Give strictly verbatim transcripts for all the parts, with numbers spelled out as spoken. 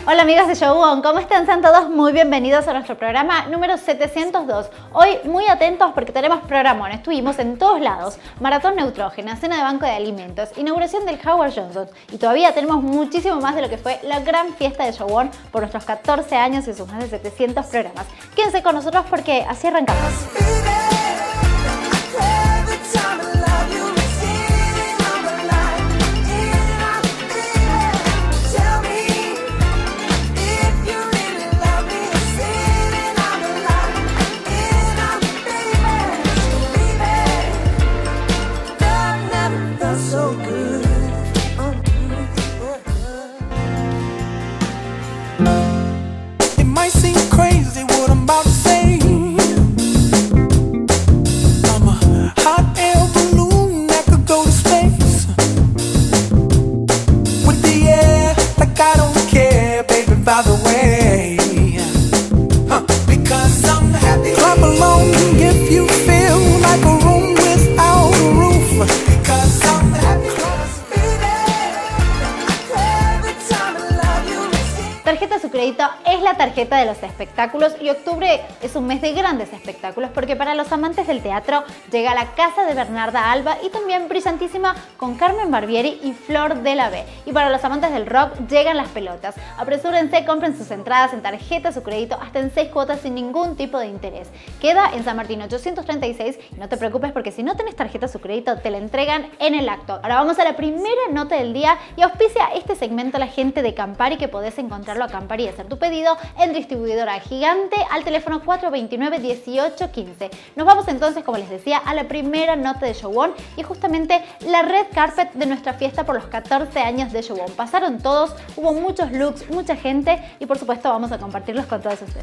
Hola amigos de Showon, ¿cómo están? Sean todos muy bienvenidos a nuestro programa número setecientos dos. Hoy muy atentos porque tenemos programón, estuvimos en todos lados. Maratón Neutrógena, cena de banco de alimentos, inauguración del Howard Johnson y todavía tenemos muchísimo más de lo que fue la gran fiesta de Showon por nuestros catorce años y sus más de setecientos programas. Quédense con nosotros porque así arrancamos. Tarjeta Su Crédito es la tarjeta de los espectáculos y octubre es un mes de grandes espectáculos porque para los amantes del teatro llega La Casa de Bernarda Alba y también Brillantísima con Carmen Barbieri y Flor de la B. Y para los amantes del rock llegan Las Pelotas. Apresúrense, compren sus entradas en Tarjeta Su Crédito hasta en seis cuotas sin ningún tipo de interés. Queda en San Martín ochocientos treinta y seis y no te preocupes porque si no tenés Tarjeta Su Crédito te la entregan en el acto. Ahora vamos a la primera nota del día y auspicia este segmento la gente de Campari que podés encontrarlo a Campari y hacer tu pedido en distribuidora Gigante al teléfono cuatro dos nueve, dieciocho quince. Nos vamos entonces, como les decía, a la primera nota de Showon y justamente la red carpet de nuestra fiesta por los catorce años de Showon. Pasaron todos, hubo muchos looks, mucha gente y por supuesto vamos a compartirlos con todos ustedes.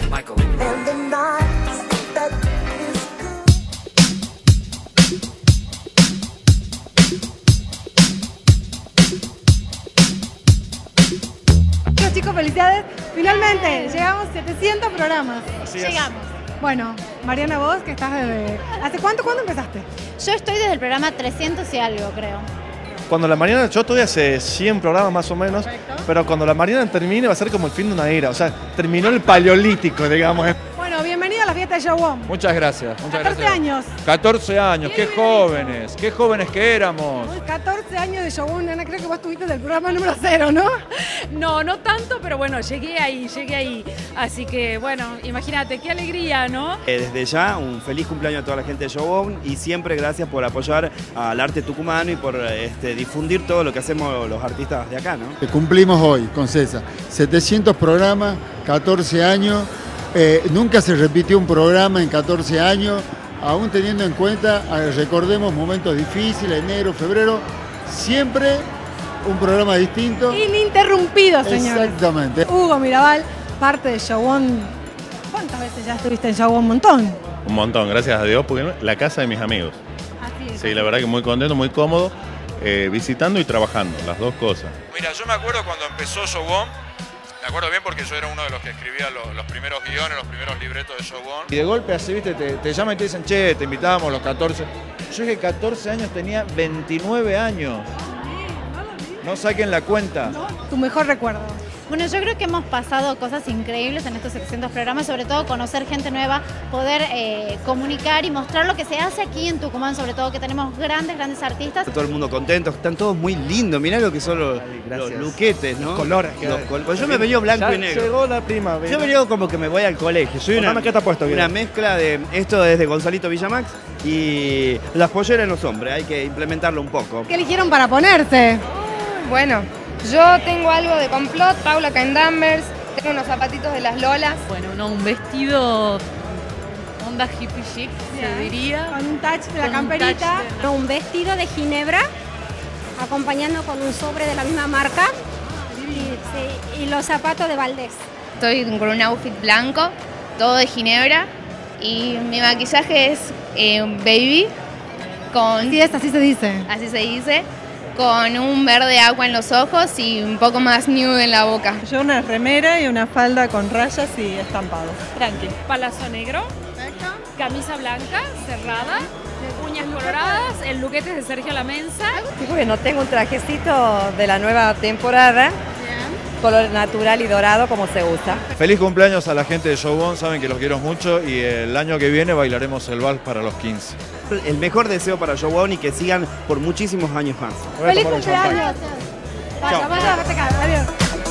Chicos, felicidades. Finalmente, llegamos a setecientos programas. Así es. Llegamos. Bueno, Mariana, vos que estás desde... ¿Hace cuánto, cuándo empezaste? Yo estoy desde el programa trescientos y algo, creo. Cuando la Mariana, yo estoy hace cien programas más o menos, Perfecto. pero cuando la Mariana termine va a ser como el fin de una era, o sea, terminó el paleolítico, digamos. Bueno, bienvenida a la fiesta de Showon. Muchas gracias. Muchas catorce gracias. años. catorce años, qué Bien, bien jóvenes, qué jóvenes que éramos. Uy, catorce años de Showon, nena, creo que vos estuviste del programa número cero, ¿no? No, no tanto, pero bueno, llegué ahí, llegué ahí. Así que, bueno, imagínate, qué alegría, ¿no? Eh, desde ya, un feliz cumpleaños a toda la gente de Showon y siempre gracias por apoyar al arte tucumano y por este, difundir todo lo que hacemos los artistas de acá, ¿no? Cumplimos hoy con César setecientos programas, catorce años, eh, nunca se repitió un programa en catorce años, aún teniendo en cuenta, eh, recordemos momentos difíciles, enero, febrero, siempre un programa distinto. Ininterrumpido, señores. Exactamente. Hugo Mirabal, parte de Showon. ¿Cuántas veces ya estuviste en Showon? Un montón. Un montón, gracias a Dios, porque la casa de mis amigos. Así es. Sí, la verdad que muy contento, muy cómodo, eh, visitando y trabajando, las dos cosas. Mira, yo me acuerdo cuando empezó Showon, me acuerdo bien porque yo era uno de los que escribía los, los primeros guiones, los primeros libretos de Showon. Y de golpe así, viste, te, te llaman y te dicen, che, te invitábamos los catorce. Yo dije catorce años, tenía veintinueve años. No saquen la cuenta. Tu mejor recuerdo. Bueno, yo creo que hemos pasado cosas increíbles en estos setecientos programas, sobre todo conocer gente nueva, poder eh, comunicar y mostrar lo que se hace aquí en Tucumán, sobre todo que tenemos grandes, grandes artistas. Todo el mundo contento, están todos muy lindos, mirá lo que son los, los luquetes, ¿no? Los colores que Los hay. col- pues yo me venía blanco Ya y negro. llegó la primavera. Yo venía como que me voy al colegio, soy una, Contame qué te has puesto, una Guido. mezcla de esto desde Gonzalito Villamax y las polleras en los hombres, hay que implementarlo un poco. ¿Qué eligieron para ponerse? Bueno, yo tengo algo de Complot, Paula Caindambers, tengo unos zapatitos de las Lolas. Bueno, no, un vestido onda hippie chic, se diría. Con un touch de la Con un camperita. touch de- Un vestido de ginebra, acompañando con un sobre de la misma marca y, sí, y los zapatos de Valdés. Estoy con un outfit blanco, todo de ginebra y mi maquillaje es eh, baby, con, Sí, es, así se dice. así se dice, con un verde agua en los ojos y un poco más nude en la boca. Yo una remera y una falda con rayas y estampado. Tranqui. Palazo negro, camisa blanca, cerrada, uñas coloradas, el luquete de Sergio Lamensa. Bueno, tengo un trajecito de la nueva temporada color natural y dorado como se usa. Feliz cumpleaños a la gente de Show On, saben que los quiero mucho y el año que viene bailaremos el vals para los quince. El mejor deseo para Show On y que sigan por muchísimos años más. ¡Feliz cumpleaños! Vaya, vaya, vete acá, adiós.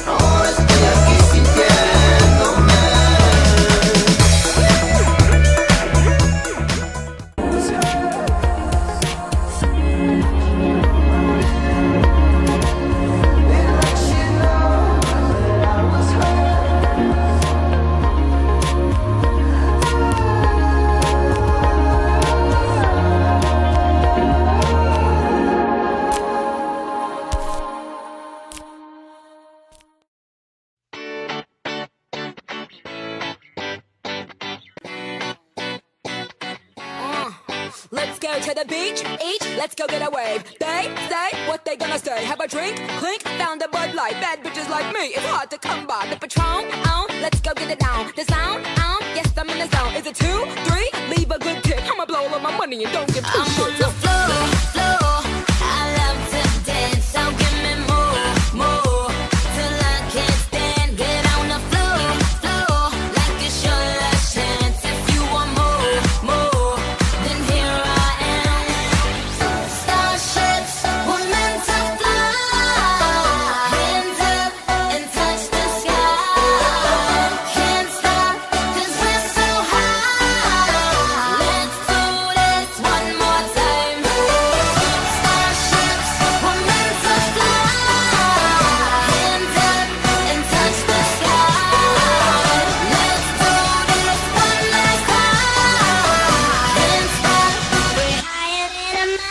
Let's go to the beach, each, let's go get a wave. They say what they gonna say. Have a drink, clink, found a Bud Light. Bad bitches like me, it's hard to come by. The Patron, on, let's go get it down. The sound, on, yes, I'm in the zone. Is it two, three? Leave a good tip. I'ma blow all my money and don't give two shits. I'm on the floor, floor. I love to dance, so give me more, more. Till I can't stand, get on the floor, floor. Like it's your last chance. If you want more, more, then here I am. Starships were meant to fly. Hands up and touch the sky. Can't stop, cause we're so high. Let's do this one more time. Starships were meant to fly. Hands up and touch the sky. Let's do this one last time. Can't stop, we're higher than a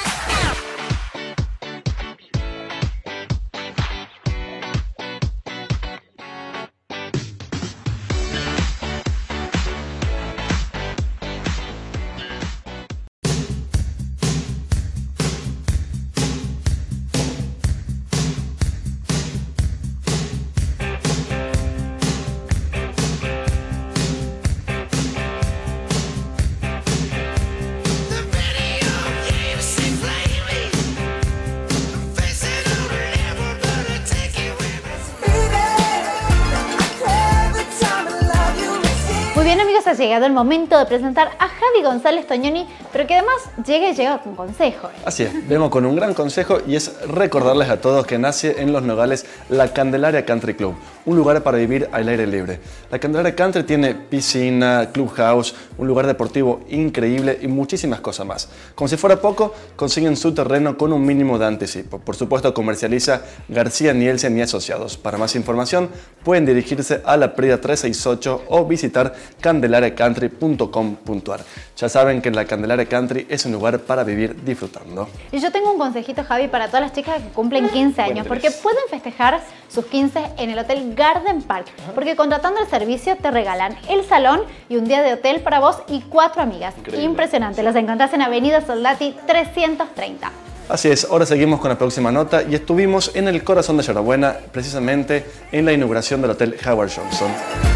Muy bien, amigos, ha llegado el momento de presentar a Javi González Tognoni, pero que además llega y llega con consejo. Así es, vengo con un gran consejo y es recordarles a todos que nace en Los Nogales la Candelaria Country Club, un lugar para vivir al aire libre. La Candelaria Country tiene piscina, clubhouse, un lugar deportivo increíble y muchísimas cosas más. Como si fuera poco, consiguen su terreno con un mínimo de anticipo. Por supuesto, comercializa García Nielsen y Asociados. Para más información, pueden dirigirse a la Prida trescientos sesenta y ocho o visitar candelaria country punto com punto a r. Ya saben que la Candelaria Country es un lugar para vivir disfrutando. Y yo tengo un consejito, Javi, para todas las chicas que cumplen quince años, porque pueden festejar sus quince en el Hotel Garden Park, porque contratando el servicio te regalan el salón y un día de hotel para vos y cuatro amigas. Increíble. Impresionante, los encontrás en Avenida Soldati trescientos treinta. Así es, ahora seguimos con la próxima nota y estuvimos en el corazón de Yerbabuena, precisamente en la inauguración del Hotel Howard Johnson.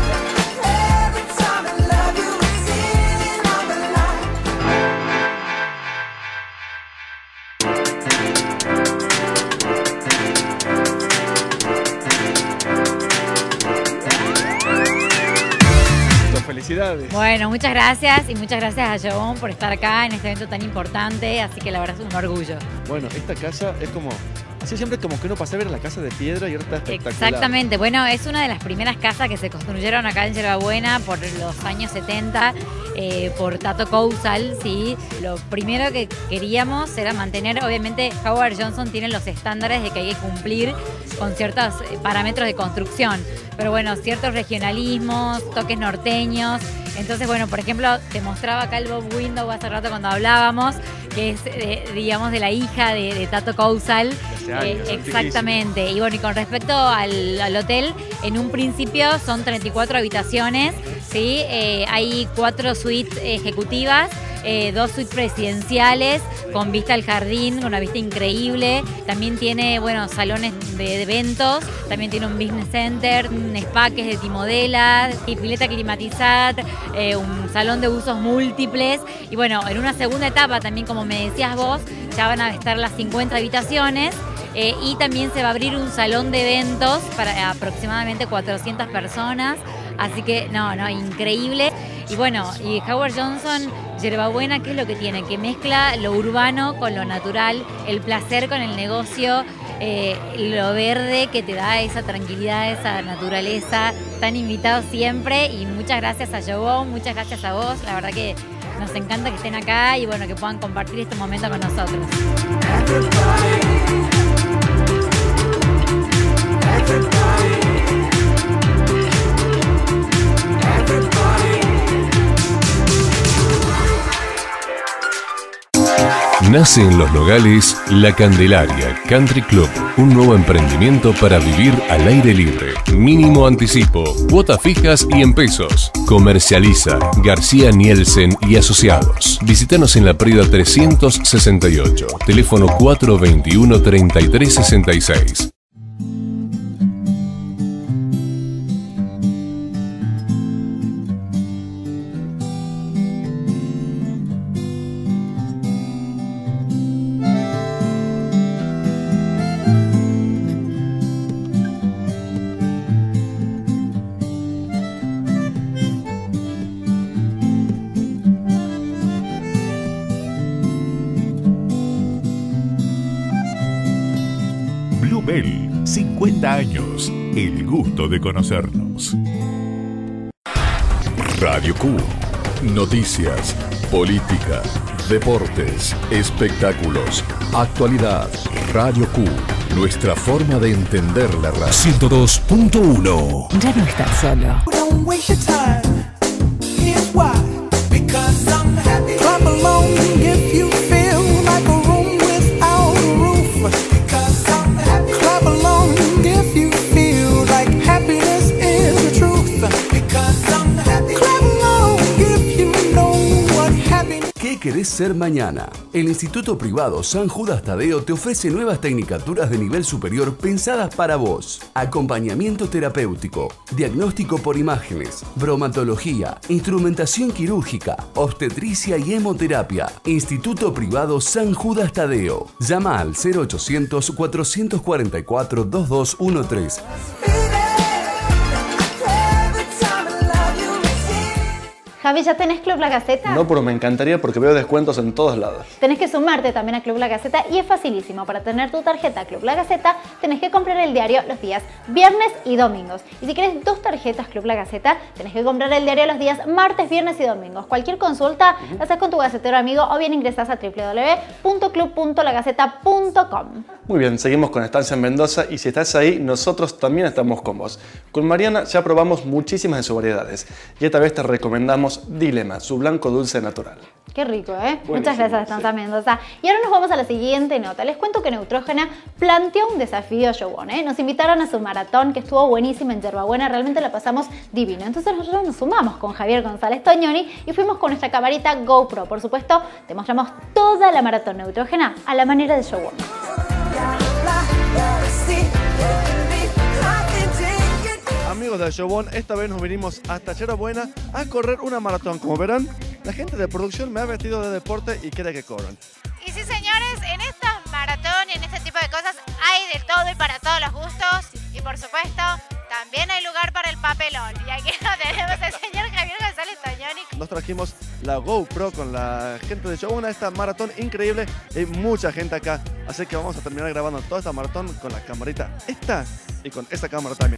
Felicidades. Bueno, muchas gracias y muchas gracias a Show On por estar acá en este evento tan importante, así que la verdad es un orgullo. Bueno, esta casa es como... Así siempre como que uno pasa a ver la casa de piedra y ahora está espectacular. Exactamente, bueno, es una de las primeras casas que se construyeron acá en Yerbabuena por los años setenta, eh, por Tato Cousal, ¿sí? Lo primero que queríamos era mantener, obviamente Howard Johnson tiene los estándares de que hay que cumplir con ciertos parámetros de construcción, pero bueno, ciertos regionalismos, toques norteños. Entonces, bueno, por ejemplo, te mostraba acá el Bob Window hace rato cuando hablábamos, que es, eh, digamos, de la hija de, de Tato Cousal. Años, eh, exactamente. Y bueno, y con respecto al, al hotel, en un principio son treinta y cuatro habitaciones, ¿sí? Eh, hay cuatro suites ejecutivas, eh, dos suites presidenciales con vista al jardín, con una vista increíble. También tiene, bueno, salones de, de eventos, también tiene un business center, un spa que es de Timodela, pileta climatizada, eh, un salón de usos múltiples. Y bueno, en una segunda etapa también, como me decías vos, ya van a estar las cincuenta habitaciones. Eh, y también se va a abrir un salón de eventos para aproximadamente cuatrocientas personas. Así que, no, no, increíble. Y bueno, y Howard Johnson, Yerbabuena, ¿qué es lo que tiene? Que mezcla lo urbano con lo natural, el placer con el negocio, eh, lo verde que te da esa tranquilidad, esa naturaleza. Están invitados siempre y muchas gracias a Jobon, muchas gracias a vos. La verdad que nos encanta que estén acá y bueno, que puedan compartir este momento con nosotros. Nace en Los Nogales La Candelaria Country Club, un nuevo emprendimiento para vivir al aire libre. Mínimo anticipo, cuotas fijas y en pesos. Comercializa García Nielsen y Asociados. Visítanos en La Prida trescientos sesenta y ocho, teléfono cuatro veintiuno, treinta y tres sesenta y seis. Bluebell, cincuenta años, el gusto de conocernos. Radio Q, noticias, política, deportes, espectáculos, actualidad. Radio Q, nuestra forma de entender la radio. ciento dos punto uno. Ya no estás solo. ¿Qué querés ser mañana? El Instituto Privado San Judas Tadeo te ofrece nuevas tecnicaturas de nivel superior pensadas para vos. Acompañamiento terapéutico, diagnóstico por imágenes, bromatología, instrumentación quirúrgica, obstetricia y hemoterapia. Instituto Privado San Judas Tadeo. Llama al cero ochocientos, cuatrocientos cuarenta y cuatro, veintidós trece. Javi, ¿ya tenés Club La Gaceta? No, pero me encantaría porque veo descuentos en todos lados. Tenés que sumarte también a Club La Gaceta y es facilísimo. Para tener tu tarjeta Club La Gaceta, tenés que comprar el diario los días viernes y domingos. Y si querés dos tarjetas Club La Gaceta, tenés que comprar el diario los días martes, viernes y domingos. Cualquier consulta uh-huh. la haces con tu gacetero amigo o bien ingresás a w w w punto club punto la gaceta punto com. Muy bien, seguimos con Estancia en Mendoza y si estás ahí, nosotros también estamos con vos. Con Mariana ya probamos muchísimas de sus variedades y esta vez te recomendamos Dilema, su blanco dulce natural. Qué rico, ¿eh? Buenísimo, muchas gracias, Estancia sí. Mendoza. Y ahora nos vamos a la siguiente nota. Les cuento que Neutrógena planteó un desafío a Jobon, ¿eh? Nos invitaron a su maratón que estuvo buenísima en Yerbabuena, realmente la pasamos divino. Entonces nosotros nos sumamos con Javier González Tognoni y fuimos con nuestra camarita GoPro. Por supuesto, te mostramos toda la maratón Neutrógena a la manera de Jobon. Amigos de Jobon, esta vez nos vinimos hasta Yerbabuena a correr una maratón. Como verán, la gente de producción me ha vestido de deporte y quiere que corran. Y sí, señores, en estas maratón y en este tipo de cosas hay de todo y para todos los gustos. Y por supuesto, también hay lugar para el papelón. Y aquí lo tenemos el señor Javier González Tognoni. Nos trajimos la GoPro con la gente de Jobon a esta maratón increíble. Hay mucha gente acá, así que vamos a terminar grabando toda esta maratón con la camarita esta y con esta cámara también.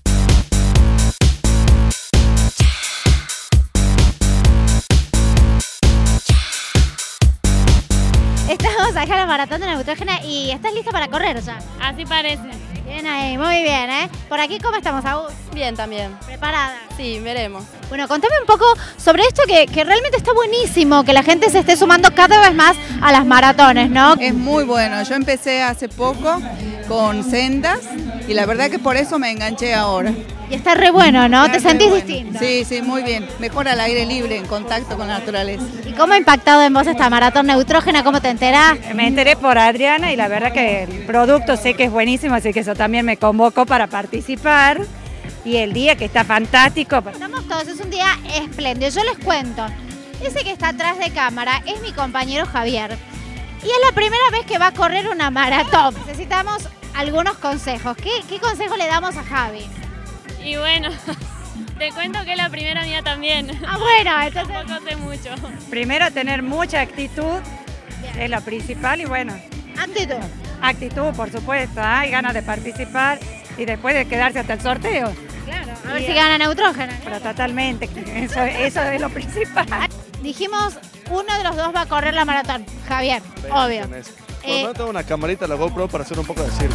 Estamos acá en la maratón de Neutrógena y ¿estás lista para correr ya? Así parece. Bien ahí, muy bien, ¿eh? Por aquí, ¿cómo estamos, Agus? Bien, también. ¿Preparada? Sí, veremos. Bueno, contame un poco sobre esto que, que realmente está buenísimo, que la gente se esté sumando cada vez más a las maratones, ¿no? Es muy bueno. Yo empecé hace poco con sendas y la verdad que por eso me enganché ahora. Y está re bueno, ¿no? Está ¿Te sentís bueno. distinta? Sí, sí, muy bien. Mejor al aire libre, en contacto con la naturaleza. ¿Y cómo ha impactado en vos esta maratón Neutrógena? ¿Cómo te enterás? Me enteré por Adriana y la verdad que el producto sé que es buenísimo, así que eso también me convocó para participar. Y el día que está fantástico. Estamos todos, es un día espléndido. Yo les cuento, ese que está atrás de cámara es mi compañero Javier. Y es la primera vez que va a correr una maratón. Necesitamos algunos consejos. ¿Qué, qué consejo le damos a Javi? Y bueno, te cuento que es la primera mía también. Ah, bueno, entonces... Tampoco sé mucho. Primero tener mucha actitud, bien, es lo principal y bueno. Actitud. Actitud, por supuesto, hay ganas de participar y después de quedarse hasta el sorteo. Claro, a ver y si gana Neutrógena. Pero totalmente, eso, eso es lo principal. Dijimos, uno de los dos va a correr la maratón, Javier, obvio. Por eh, no tengo una camarita, la GoPro, para hacer un poco de circo.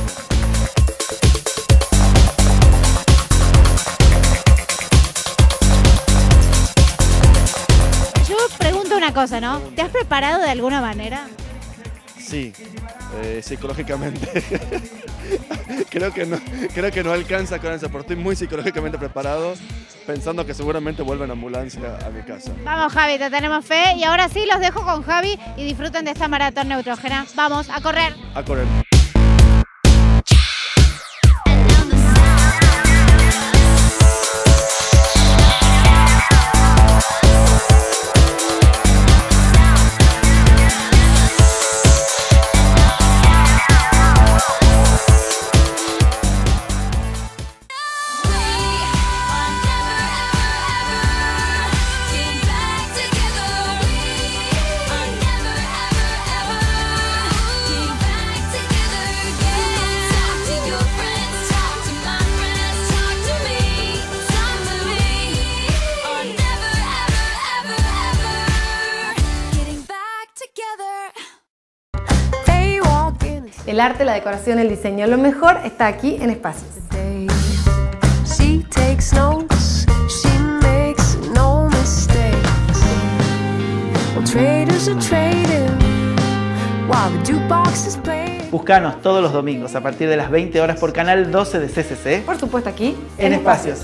Yo pregunto una cosa, ¿no? ¿Te has preparado de alguna manera? Sí, eh, psicológicamente. creo, que no, creo que no alcanza con eso, pero estoy muy psicológicamente preparado, pensando que seguramente vuelve en ambulancia a mi casa. Vamos, Javi, te tenemos fe. Y ahora sí, los dejo con Javi y disfruten de esta maratón Neutrógena. Vamos, a correr. A correr. El arte, la decoración, el diseño, lo mejor está aquí en Espacios. Buscanos todos los domingos a partir de las veinte horas por canal doce de C C C. Por supuesto aquí en, en Espacios.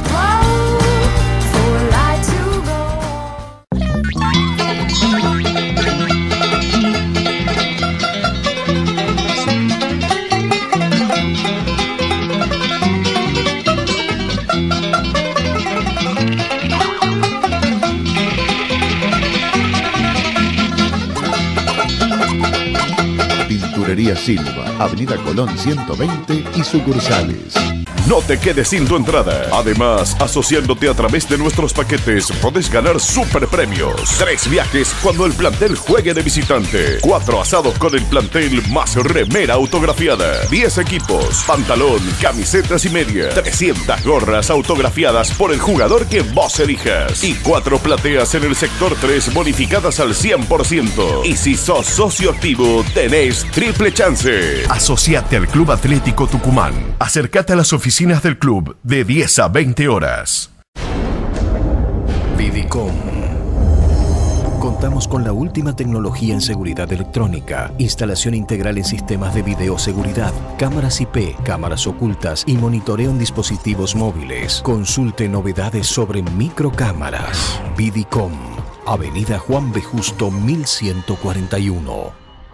Pinturería Silva, Avenida Colón ciento veinte y sucursales. No te quedes sin tu entrada. Además, asociándote a través de nuestros paquetes, podés ganar super premios. Tres viajes cuando el plantel juegue de visitante. Cuatro asados con el plantel más remera autografiada. Diez equipos, pantalón, camisetas y media. trescientas gorras autografiadas por el jugador que vos elijas. Y cuatro plateas en el sector tres bonificadas al cien por ciento. Y si sos socio activo, tenés triple chance. Asociate al Club Atlético Tucumán. Acércate a las oficinas del club de diez a veinte horas. Vidicom. Contamos con la última tecnología en seguridad electrónica, instalación integral en sistemas de videoseguridad, cámaras I P, cámaras ocultas y monitoreo en dispositivos móviles. Consulte novedades sobre microcámaras. Vidicom, Avenida Juan B. Justo mil ciento cuarenta y uno.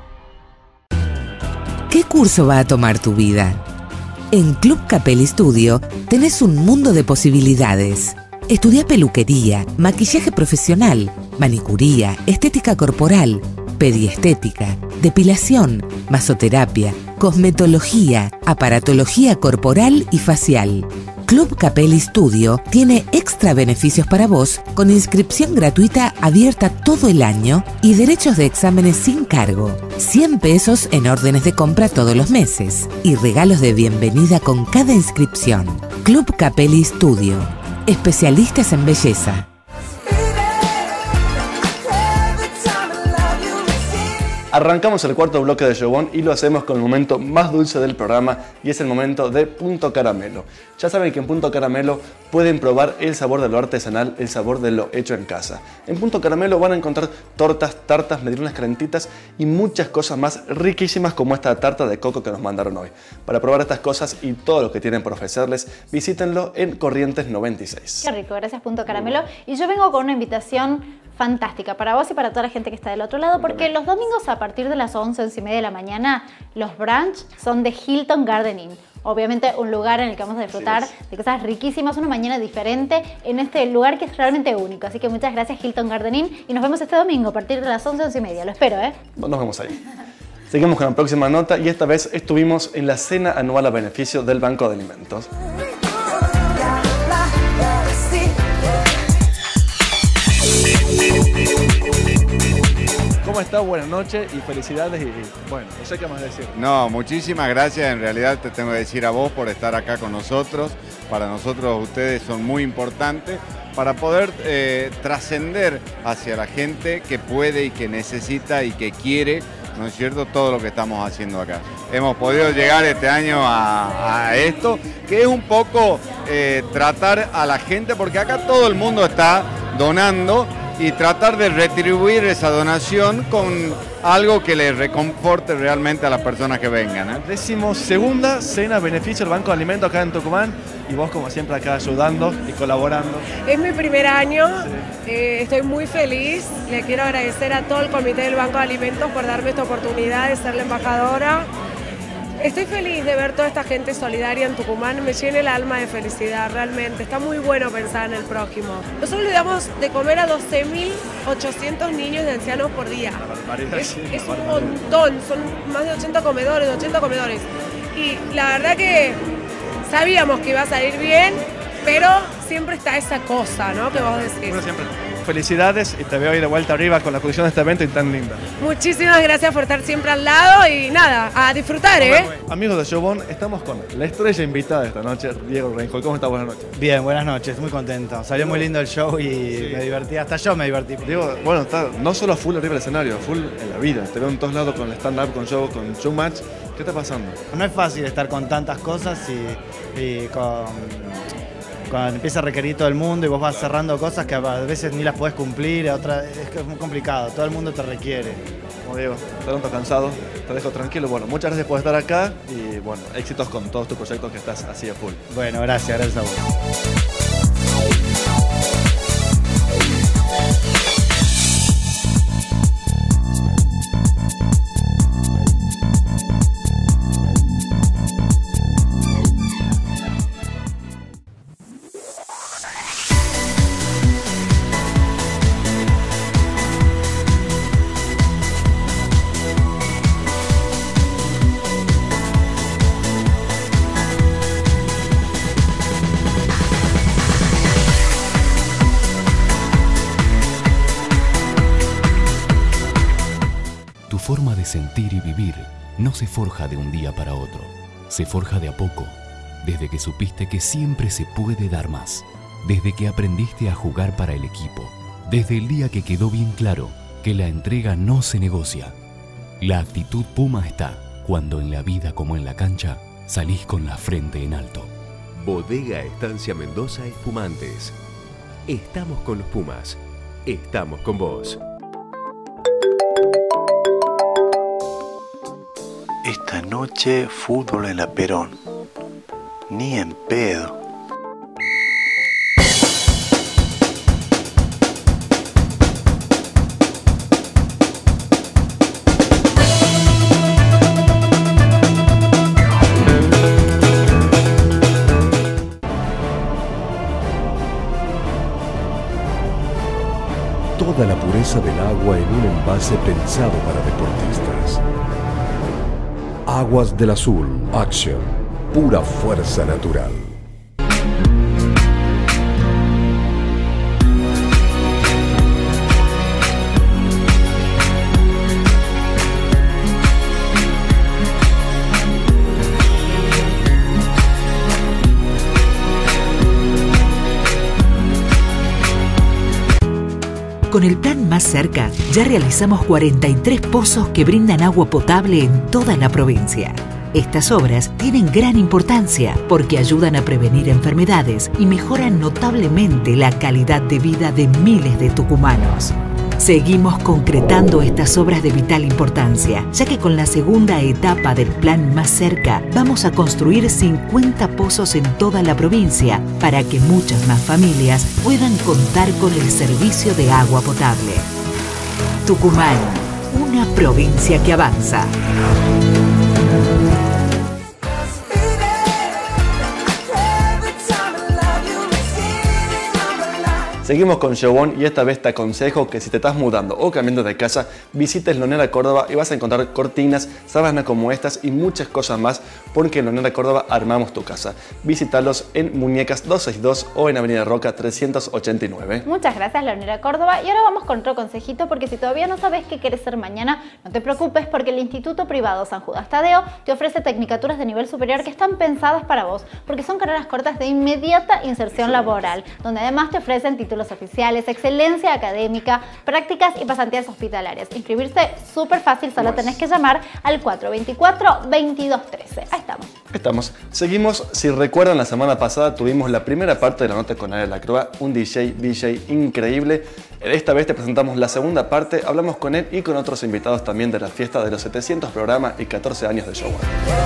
¿Qué curso va a tomar tu vida? En Club Capelli Studio tenés un mundo de posibilidades. Estudia peluquería, maquillaje profesional, manicuría, estética corporal, periestética, depilación, masoterapia, cosmetología, aparatología corporal y facial. Club Capelli Studio tiene extra beneficios para vos con inscripción gratuita abierta todo el año y derechos de exámenes sin cargo. cien pesos en órdenes de compra todos los meses y regalos de bienvenida con cada inscripción. Club Capelli Studio. Especialistas en belleza. Arrancamos el cuarto bloque de Showon y lo hacemos con el momento más dulce del programa y es el momento de Punto Caramelo. Ya saben que en Punto Caramelo pueden probar el sabor de lo artesanal, el sabor de lo hecho en casa. En Punto Caramelo van a encontrar tortas, tartas, medallones calentitas y muchas cosas más riquísimas como esta tarta de coco que nos mandaron hoy. Para probar estas cosas y todo lo que tienen por ofrecerles, visítenlo en Corrientes noventa y seis. Qué rico, gracias Punto Caramelo. Y yo vengo con una invitación fantástica para vos y para toda la gente que está del otro lado, porque los domingos a partir de las once, once y media de la mañana, los brunch son de Hilton Garden Inn. Obviamente un lugar en el que vamos a disfrutar de cosas riquísimas, una mañana diferente en este lugar que es realmente único. Así que muchas gracias Hilton Garden Inn y nos vemos este domingo a partir de las once, once y media. Lo espero, ¿eh? Nos vemos ahí. Seguimos con la próxima nota y esta vez estuvimos en la cena anual a beneficio del Banco de Alimentos. ¿Cómo está? Buenas noches y felicidades y bueno, no sé qué más decir. No, muchísimas gracias, en realidad te tengo que decir a vos por estar acá con nosotros. Para nosotros ustedes son muy importantes para poder eh, trascender hacia la gente que puede y que necesita y que quiere, ¿no es cierto?, todo lo que estamos haciendo acá. Hemos podido llegar este año a, a esto, que es un poco eh, tratar a la gente, porque acá todo el mundo está donando, y tratar de retribuir esa donación con algo que le reconforte realmente a las personas que vengan, ¿eh? Decimos segunda cena a beneficio del Banco de Alimentos acá en Tucumán y vos como siempre acá ayudando y colaborando. Es mi primer año, sí. eh, estoy muy feliz, le quiero agradecer a todo el comité del Banco de Alimentos por darme esta oportunidad de ser la embajadora. Estoy feliz de ver toda esta gente solidaria en Tucumán, me llena el alma de felicidad, realmente. Está muy bueno pensar en el prójimo. Nosotros le damos de comer a doce mil ochocientos niños y ancianos por día. Es, es un montón, son más de ochenta comedores, ochenta comedores. Y la verdad que sabíamos que iba a salir bien, pero siempre está esa cosa, ¿no?, que vos decís. Bueno, siempre. Felicidades y te veo ahí de vuelta arriba con la producción de este evento y tan linda. Muchísimas gracias por estar siempre al lado y nada, a disfrutar, ¿eh? Amigos de Showbone, estamos con la estrella invitada de esta noche, Diego Reinhold. ¿Cómo estás? Buenas noches. Bien, buenas noches, muy contento. Salió muy lindo el show y sí. me divertí, hasta yo me divertí. Diego, bueno, está no solo full arriba del escenario, full en la vida. Te veo en todos lados con stand-up, con show, con showmatch. ¿Qué está pasando? No es fácil estar con tantas cosas y, y con... cuando empieza a requerir todo el mundo y vos vas cerrando cosas que a veces ni las podés cumplir, a otra, es que es muy complicado, todo el mundo te requiere. Como Diego, te noto cansado, te dejo tranquilo. Bueno, muchas gracias por estar acá y bueno, éxitos con todos tus proyectos que estás así a full. Bueno, gracias, gracias a vos. forma de sentir y vivir no se forja de un día para otro, se forja de a poco, desde que supiste que siempre se puede dar más, desde que aprendiste a jugar para el equipo, desde el día que quedó bien claro que la entrega no se negocia. La actitud Puma está cuando en la vida como en la cancha salís con la frente en alto. Bodega Estancia Mendoza Espumantes. Estamos con los Pumas. Estamos con vos. Esta noche fútbol en la Perón. Ni en pedo. Toda la pureza del agua en un envase pensado para deportistas. Aguas del Azul, Action, pura fuerza natural. Con el plan Más Cerca, ya realizamos cuarenta y tres pozos que brindan agua potable en toda la provincia. Estas obras tienen gran importancia porque ayudan a prevenir enfermedades y mejoran notablemente la calidad de vida de miles de tucumanos. Seguimos concretando estas obras de vital importancia, ya que con la segunda etapa del plan Más Cerca vamos a construir cincuenta pozos en toda la provincia para que muchas más familias puedan contar con el servicio de agua potable. Tucumán, una provincia que avanza. Seguimos con Jobon y esta vez te aconsejo que si te estás mudando o cambiando de casa, visites Lonera Córdoba y vas a encontrar cortinas, sábanas como estas y muchas cosas más, porque en Lonera Córdoba armamos tu casa. Visítalos en Muñecas doscientos sesenta y dos o en Avenida Roca trescientos ochenta y nueve. Muchas gracias, Lonera Córdoba. Y ahora vamos con otro consejito, porque si todavía no sabes qué quieres ser mañana, no te preocupes, porque el Instituto Privado San Judas Tadeo te ofrece tecnicaturas de nivel superior que están pensadas para vos, porque son carreras cortas de inmediata inserción laboral, donde además te ofrecen títulos oficiales, excelencia académica, prácticas y pasantías hospitalarias. Inscribirse súper fácil, solo tenés que llamar al cuatro dos cuatro, veintidós trece. Ahí estamos. Estamos. Seguimos. Si recuerdan, la semana pasada tuvimos la primera parte de la nota con Ariel Lacroix, un D J, D J increíble. Esta vez te presentamos la segunda parte, hablamos con él y con otros invitados también de la fiesta de los setecientos programas y catorce años de Jobon.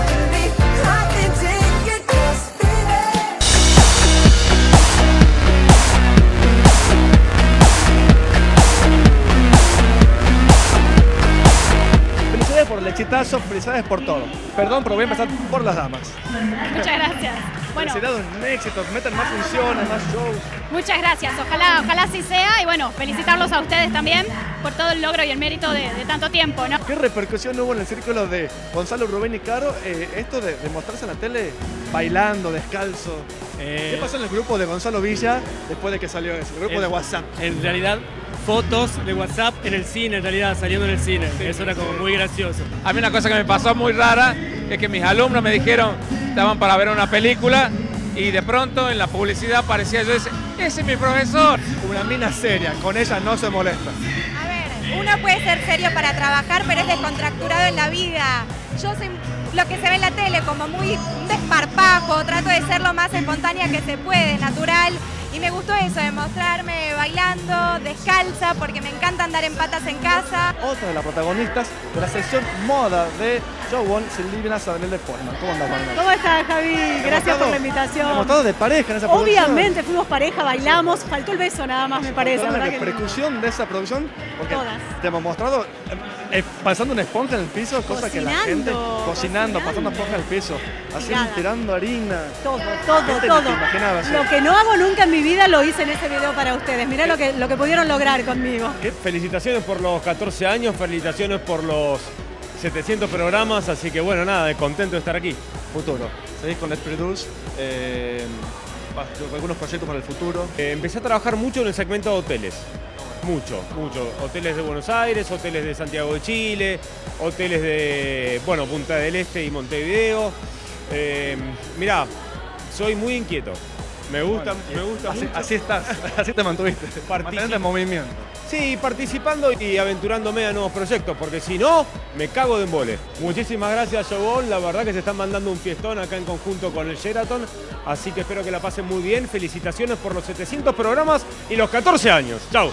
Por el exitazo, felicidades por todo. Perdón, pero voy a empezar por las damas. Muchas gracias. Bueno, felicidades, un éxito, metan más funciones, más shows. muchas gracias. Ojalá, ojalá así sea. Y bueno, felicitarlos a ustedes también por todo el logro y el mérito de, de tanto tiempo, ¿no? ¿Qué repercusión hubo en el círculo de Gonzalo, Rubén y Caro? Eh, esto de, de mostrarse en la tele bailando, descalzo. Eh, ¿Qué pasó en el grupo de Gonzalo Villa después de que salió eso? El grupo en, de WhatsApp. En realidad, fotos de WhatsApp en el cine, en realidad, saliendo en el cine. Sí, eso era como muy gracioso. A mí una cosa que me pasó muy rara es que mis alumnos me dijeron, estaban para ver una película y de pronto en la publicidad aparecía yo, ese, ese es mi profesor. Una mina seria, con ella no se molesta. A ver, uno puede ser serio para trabajar, pero es descontracturado en la vida. Yo soy lo que se ve en la tele, como muy un desparpajo, trato de ser lo más espontánea que se puede, natural. Y me gustó eso, de mostrarme bailando, descalza, porque me encanta andar en patas en casa. Otra de las protagonistas de la sección moda de Jobon, Silvina Sabanel Portman. ¿Cómo andás, Manuel? ¿Cómo estás, Javi? Gracias por la invitación. Hemos estado de pareja en esa producción. Obviamente, fuimos pareja, bailamos, faltó el beso nada más, me parece. ¿La que repercusión de esa producción? Porque Todas. te hemos mostrado eh, pasando una esponja en el piso, cosa que la gente cocinando, cocinando. pasando esponja en el piso, haciendo, tirando harina. Todo, todo, todo. Lo que no hago nunca en mi vida lo hice en ese video para ustedes. Mirá lo que, lo que pudieron lograr conmigo. ¿Qué? Felicitaciones por los catorce años, felicitaciones por los setecientos programas, así que bueno, nada, contento de estar aquí. Futuro. Seguís con Let's Produce, eh, algunos proyectos para el futuro. Eh, empecé a trabajar mucho en el segmento de hoteles. Mucho, mucho. Hoteles de Buenos Aires, hoteles de Santiago de Chile, hoteles de, bueno, Punta del Este y Montevideo. Eh, mirá, soy muy inquieto. Me gusta, bueno, me gusta así, mucho. así estás, así te mantuviste. Mantenerte en movimiento. Sí, participando y aventurándome a nuevos proyectos, porque si no, me cago de embole. Muchísimas gracias, Jobon. La verdad que se están mandando un fiestón acá en conjunto con el Sheraton, así que espero que la pasen muy bien. Felicitaciones por los setecientos programas y los catorce años. Chau.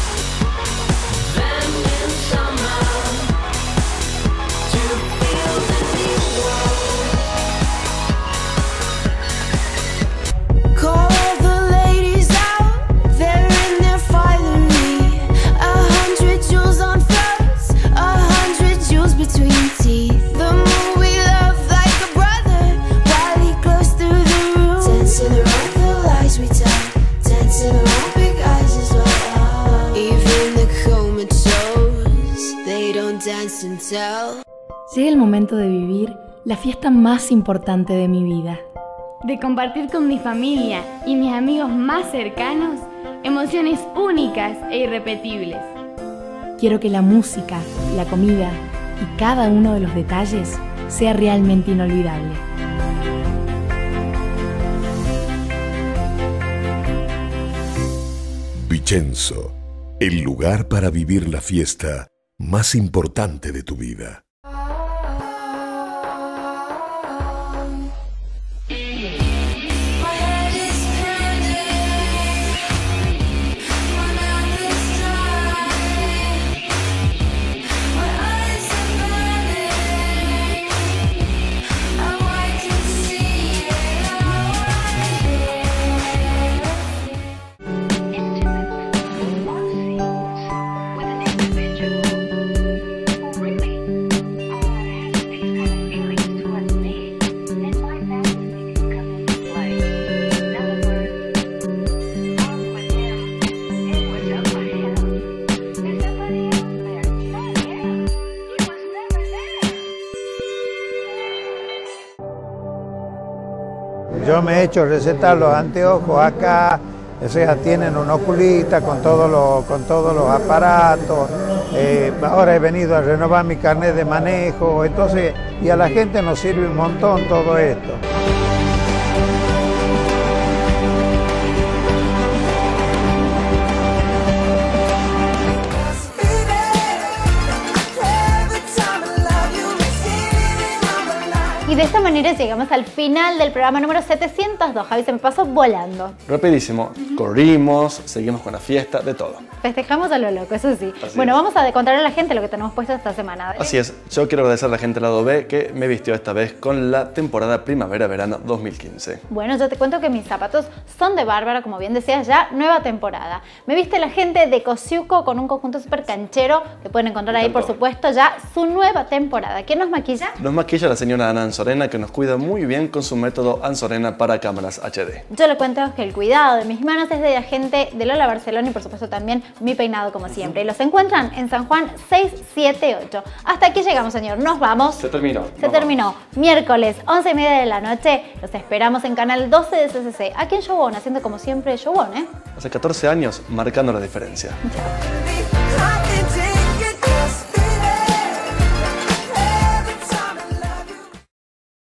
Llega el momento de vivir la fiesta más importante de mi vida. De compartir con mi familia y mis amigos más cercanos emociones únicas e irrepetibles. Quiero que la música, la comida y cada uno de los detalles sea realmente inolvidable. Vicenzo, el lugar para vivir la fiesta más importante de tu vida. yo me he hecho recetar los anteojos acá, o sea, tienen un oculista con todos los, con todos los aparatos. Eh, ahora he venido a renovar mi carnet de manejo, entonces, y a la gente nos sirve un montón todo esto. Y de esta manera llegamos al final del programa número setecientos dos. Javi, se me pasó volando. Rapidísimo. Corrimos, seguimos con la fiesta, de todo. Festejamos a lo loco, eso sí. Así bueno, es. vamos a contarle a la gente lo que tenemos puesto esta semana. ¿Vale? Así es. Yo quiero agradecer a la gente del lado B que me vistió esta vez con la temporada primavera-verano dos mil quince. Bueno, yo te cuento que mis zapatos son de Bárbara, como bien decías, ya nueva temporada. Me viste la gente de Cosiuco con un conjunto súper canchero que pueden encontrar ahí, por supuesto, ya su nueva temporada. ¿Quién nos maquilla? Nos maquilla la señora Ana Anzorena, que nos cuida muy bien con su método Anzorena para cámaras H D. Yo le cuento que el cuidado de mis manos es de la gente de Lola Barcelona y por supuesto también mi peinado como siempre. Y los encuentran en San Juan seiscientos setenta y ocho. Hasta aquí llegamos, señor. Nos vamos. Se terminó. Se terminó. Miércoles, once y media de la noche. Los esperamos en Canal doce de C C C. Aquí en Showon, haciendo como siempre Showon, ¿eh? Hace catorce años, marcando la diferencia. Chao.